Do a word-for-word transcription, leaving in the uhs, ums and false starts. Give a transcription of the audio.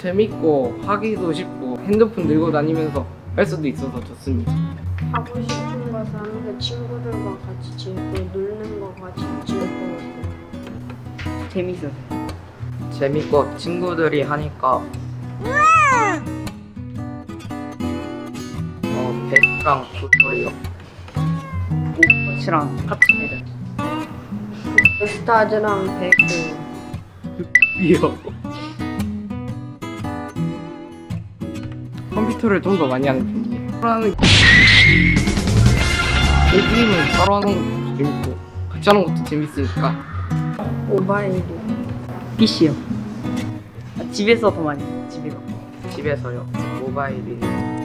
재밌고 하기도 쉽고 핸드폰 들고 다니면서 할 수도 있어서 좋습니다. 하고 싶은 거 사는 게 친구들과 같이 즐기고 놀는 거 같이 즐기고 재밌어요. 재밌고 친구들이 하니까 어, 배랑 굿소리요. 오버워치랑 같은 애들. 스타즈랑 배그 이요. 컴퓨터를 좀 더 많이 하는 편이에요. 하는 게임을 따로 하는 것도 재밌고 같이 하는 것도 재밌으니까. 모바일이 피씨요. 아, 집에서 더 많이 해요. 집에서. 집에서요. 모바일이